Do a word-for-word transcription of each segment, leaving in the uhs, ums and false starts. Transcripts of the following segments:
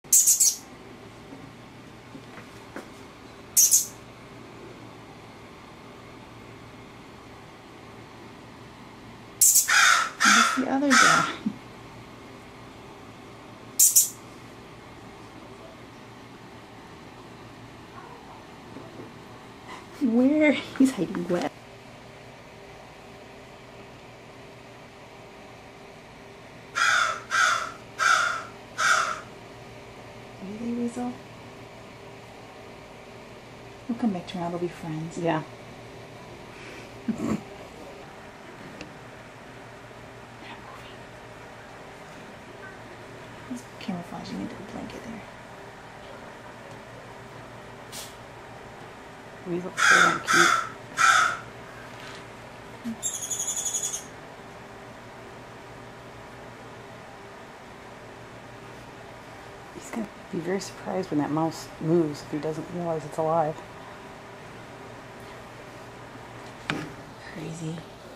Where's the other guy? Where? He's hiding wet. Really, Weasel? We'll come back to around. We'll be friends. Yeah. He's camouflaging into the blanket there. Weasel's so damn cute. He's gonna be very surprised when that mouse moves if he doesn't realize it's alive. Crazy.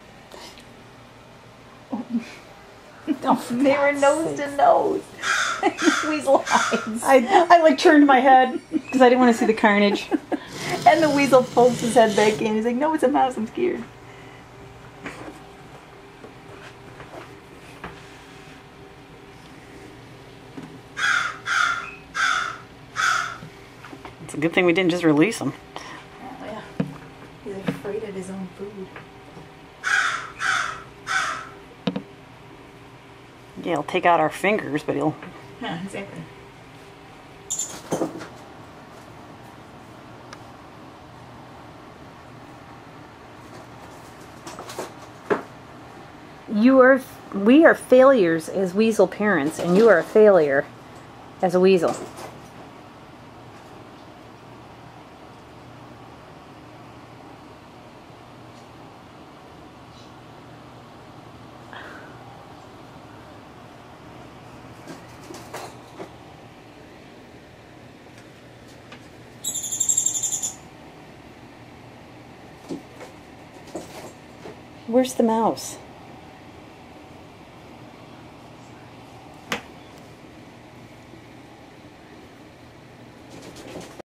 Oh, They were nose to nose. Weasel hides. I, I like turned my head because I didn't want to see the carnage. And the weasel pulls his head back in. He's like, no, it's a mouse. I'm scared. It's a good thing we didn't just release him. Oh, yeah. He's afraid of his own food. Yeah, he'll take out our fingers, but he'll... Yeah, exactly. You are... We are failures as weasel parents, and you are a failure as a weasel. Where's the mouse?